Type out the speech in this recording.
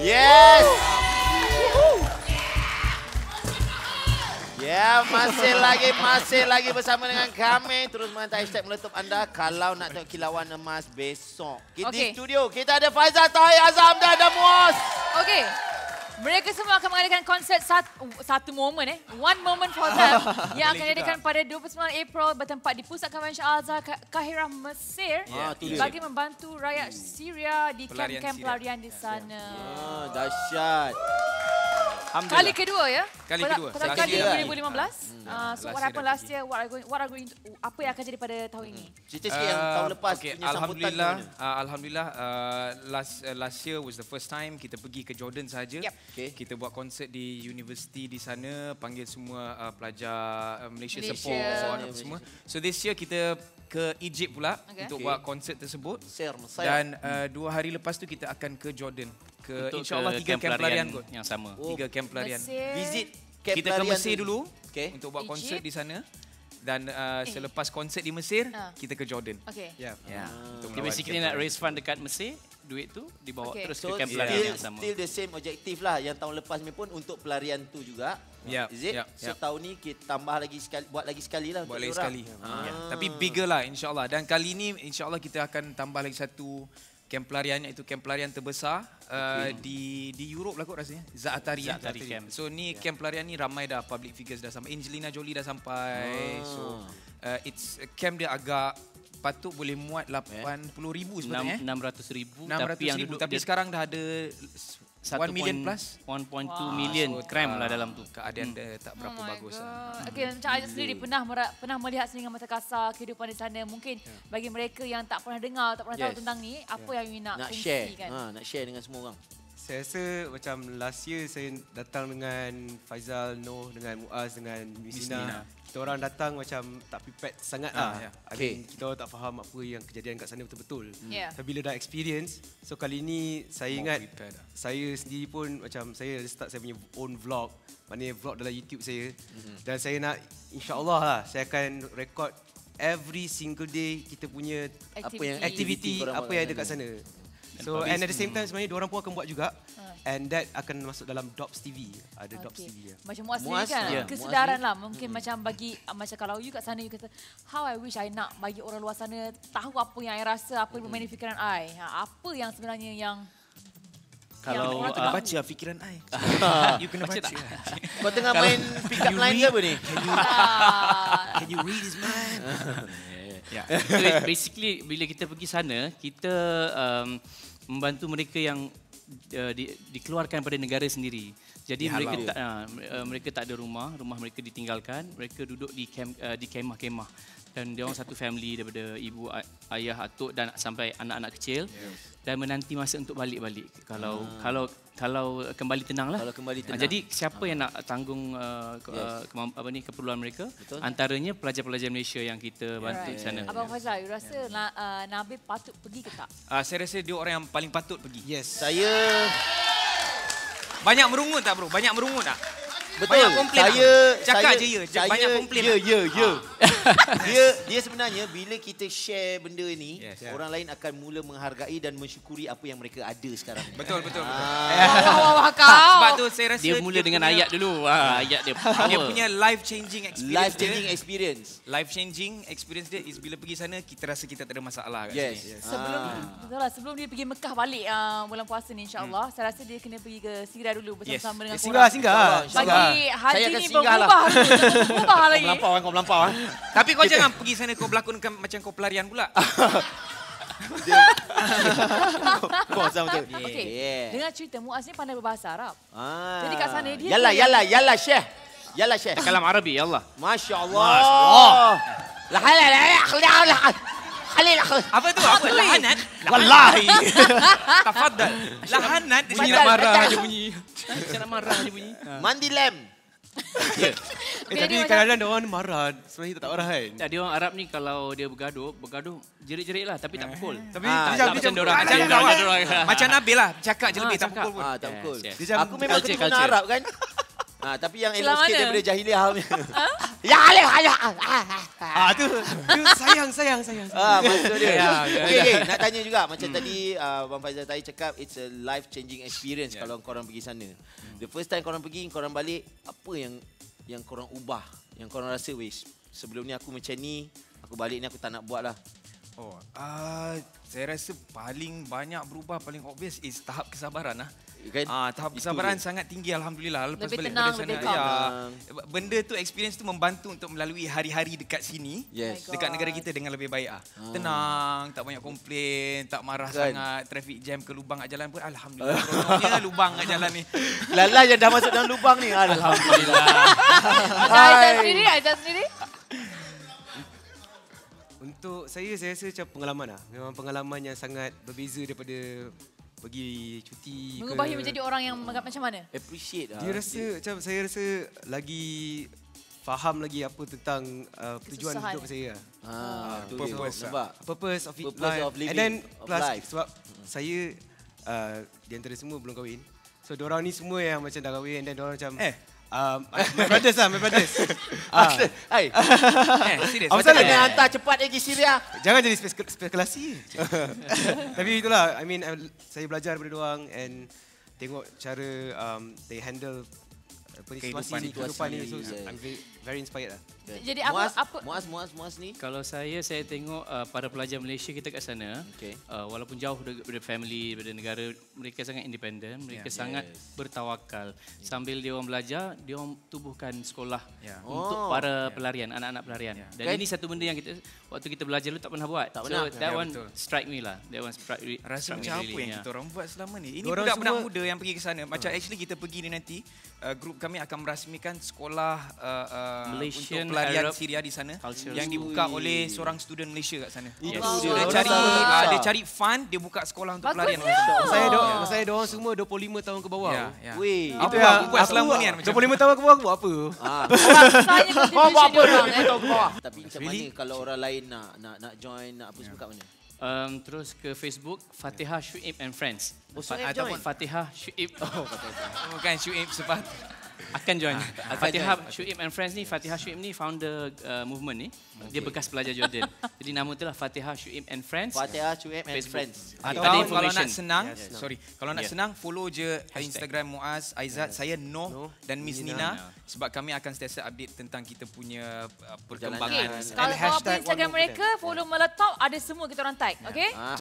Yes. Ya, masih lagi bersama dengan kami. Terus menghantar hashtag meletup anda kalau nak tengok kilauan emas besok. Di studio kita ada Faizal, Tahir, Azam dan Muaz. Okey. Mereka semua akan mengadakan konsert satu momen One Moment for Them yang akan diadakan pada 29 April bertempat di Pusat Konvensyen Al-Azhar Kahirah, Mesir bagi membantu rakyat Syria di kem-kem pelarian di sana. Dahsyat. Kali kedua ya? Kali kedua. Pertama kali 2015. So what happened last year, apa yang akan jadi pada tahun ini? Cerita sikit yang tahun lepas punya sambutan. Alhamdulillah, last year was the first time kita pergi ke Jordan sahaja. Kita buat konsert di universiti di sana, panggil semua pelajar Malaysia support semua. So this year kita ke Egypt pula untuk buat konsert tersebut. Dan 2 hari lepas tu kita akan ke Jordan. InsyaAllah 3 kem pelarian kot. Yang sama. 3 kem pelarian. Visit kem pelarian. Kita ke Mesir dulu untuk buat konsert di sana. Dan selepas konsert di Mesir, kita ke Jordan. Kita basically nak raise fund dekat Mesir, duit tu dibawa terus ke kem pelarian yang sama. Still the same objektif lah yang tahun lepas ni pun untuk pelarian tu juga. Is it? So tahun ni kita tambah lagi sekali, buat lagi sekali lah. Buat lagi sekali. Tapi bigger lah insyaAllah. Dan kali ni insyaAllah kita akan tambah lagi satu kem pelarian, iaitu kem pelarian terbesar di Europe lah kot rasanya. Zaatari Camp. So ni kem pelarian ni ramai dah public figures dah sampai. Angelina Jolie dah sampai. So it's camp dia agak patut boleh muat 80,000 sebenarnya. 600,000 tapi sekarang dah ada 1 million plus. 1.2 million cram lah dalam tu. Keadaan dia tak berapa bagus. Okey, macam Aizat sendiri pernah melihat sendiri dengan mata kasar kehidupan di sana. Mungkin bagi mereka yang tak pernah dengar, tak pernah tahu tentang ni, apa yang ingin nak kongsikan? Nak share dengan semua orang. Saya rasa macam last year saya datang dengan Faizal, Noh, dengan Muaz, dengan Misina. Kita orang datang macam tak prepared sangat lah. Kita orang tak faham apa yang kejadian kat sana betul-betul. Tapi bila dah experience, so kali ni saya ingat saya sendiri pun macam saya start saya punya own vlog. Maknanya vlog dalam YouTube saya. Dan saya nak insyaAllah lah saya akan record every single day kita punya activity apa yang ada kat sana. So and at the same time sebenarnya diorang pun akan buat juga. And that akan masuk dalam Dops TV. Ada Dops TV. Macam Muaz sendiri kan, kesedaran lah. Mungkin macam bagi, macam kalau you kat sana, you kata, how I wish I nak bagi orang luar sana tahu apa yang I rasa, apa yang bermain di fikiran I. Apa yang sebenarnya yang kalau orang kena baca fikiran I. You kena baca. Kau tengah main pick up line ke apa ni? Can you read his mind? Basically bila kita pergi sana, kita membantu mereka yang dikeluarkan pada negara sendiri. Jadi mereka tak ada rumah mereka ditinggalkan, mereka duduk di kemah-kemah. Dan dia orang satu family daripada ibu, ayah, atuk dan sampai anak-anak kecil dan menanti masa untuk balik-balik. Kalau kembali tenang lah. Jadi siapa yang nak tanggung keperluan mereka? Antaranya pelajar-pelajar Malaysia yang kita bantu di sana. Abang Faizal, you rasa Nabil patut pergi ke tak? Saya rasa dia orang yang paling patut pergi. Saya banyak merungut tak bro? Banyak merungut tak? Betul. Banyak komplain. Cakap je ya. Banyak komplain. Dia sebenarnya bila kita share benda ni, orang lain akan mula menghargai dan mensyukuri apa yang mereka ada sekarang. Betul. Sebab tu saya rasa dia mula dengan ayat dulu. Ayat dia power. Dia punya life changing experience. Life changing experience dia is bila pergi sana kita rasa kita tak ada masalah kat sini. Sebelum dia pergi Mekah balik bulan puasa ni insya-Allah, saya rasa dia kena pergi ke Syria dulu bersama-sama dengan korang. Singgah. Haji ni berubah lagi. Kau melampau. Tapi kau jangan pergi sana kau berlakonkan macam kau pelarian pula. Kau sama tu. Dengan cerita Muaz ni pandai berbahasa Arab. Jadi kat sana dia Yalla Syekh. Kalam Arabi ya Allah. Masya-Allah. Apa tu? Apa? Lahanat? Wallahi. Tafadhal. Lahanat. Bunyi nak marah aja bunyi. Saya nak marah aja bunyi. Mandi lem. Tapi kadang-kadang orang marah. Sebenarnya tak marah kan? Dia orang Arab ni kalau dia bergaduh jerit-jerit lah tapi tak pukul. Tapi macam dorang. Macam Nabil lah. Cakap je lebih tak pukul pun. Tak pukul. Aku memang kena guna Arab kan. Tapi yang elok sikit daripada jahiliah. Ya, ayo. Tu sayang. Maksud dia. Ya. Okay, nak tanya juga. Macam tadi Abang Faizal tadi cakap, it's a life-changing experience kalau korang pergi sana. The first time korang pergi, korang balik, apa yang korang ubah? Yang korang rasa, wish, sebelum ni aku macam ni, aku balik ni aku tak nak buat lah. Saya rasa paling banyak berubah, paling obvious is tahap kesabaran lah. Kan? Tahap kesabaran sangat tinggi alhamdulillah. Lepas lebih balik tenang, dari lebih sana, benda tu, experience tu membantu untuk melalui hari-hari dekat sini, dekat negara kita dengan lebih baik ah. Tenang, tak banyak komplain, tak marah sangat, traffic jam ke lubang kat jalan pun alhamdulillah. Kononnya lubang kat jalan ni. Lala yang dah masuk dalam lubang ni, alhamdulillah. Aizat sendiri? Untuk saya rasa macam pengalaman lah. Memang pengalaman yang sangat berbeza daripada pergi cuti. Mengubah you menjadi orang yang macam mana? Appreciate lah. Saya rasa lagi faham lagi apa tentang tujuan hidup saya. Purpose of living. And then plus sebab saya di antara semua belum kahwin. So diorang ni semua yang macam dah kahwin, and then diorang macam my brothers. Serius. Apa salah nak hantar cepat pergi Syria? Jangan jadi spekulasi. Tapi itulah, I mean, saya belajar daripada diorang and tengok cara they handle kehidupan ni. So I'm very inspired lah. Jadi Muaz ni? Kalau saya tengok para pelajar Malaysia kita kat sana, walaupun jauh daripada family, daripada negara, mereka sangat independen, mereka sangat bertawakal. Sambil dia orang belajar, dia orang tubuhkan sekolah untuk para pelarian, anak-anak pelarian. Dan ini satu benda yang waktu kita belajar dulu tak pernah buat. That one strike me lah. That one strike me. Rasa macam apa yang kita orang buat selama ni? Ini budak-budak muda yang pergi ke sana. Macam actually kita pergi ni nanti, grup kami akan merasmikan sekolah Malaysian untuk pelarian Arab Syria di sana culture yang dibuka oleh seorang student Malaysia kat sana. Dia cari fund, dia buka sekolah untuk pelarian. Saya diorang semua 25 tahun ke bawah. Weh, apa yang buat selama ni kan? 25 tahun ke bawah buat apa? Rasanya contribution diorang. Tapi macam mana kalau orang lain nak join, nak apa semua kat mana? Terus ke Facebook, Fatihah Shuib and Friends. Ataupun Fatihah Shuib. Bukan Shuib sebab akan join. Fatihah Shuib and Friends ni, Fatihah Shuib ni founder movement ni. Dia bekas pelajar Jordan. Jadi nama tu lah Fatihah Shuib and Friends. Fatihah Shuib and Friends. Atau kalau nak senang, kalau nak senang follow je Instagram Muaz, Aizat, saya Noh dan Miss Nina, sebab kami akan sentiasa update tentang kita punya perkembangan. Kalau Instagram mereka, follow Meletop, ada semua kita orang tag. Okay?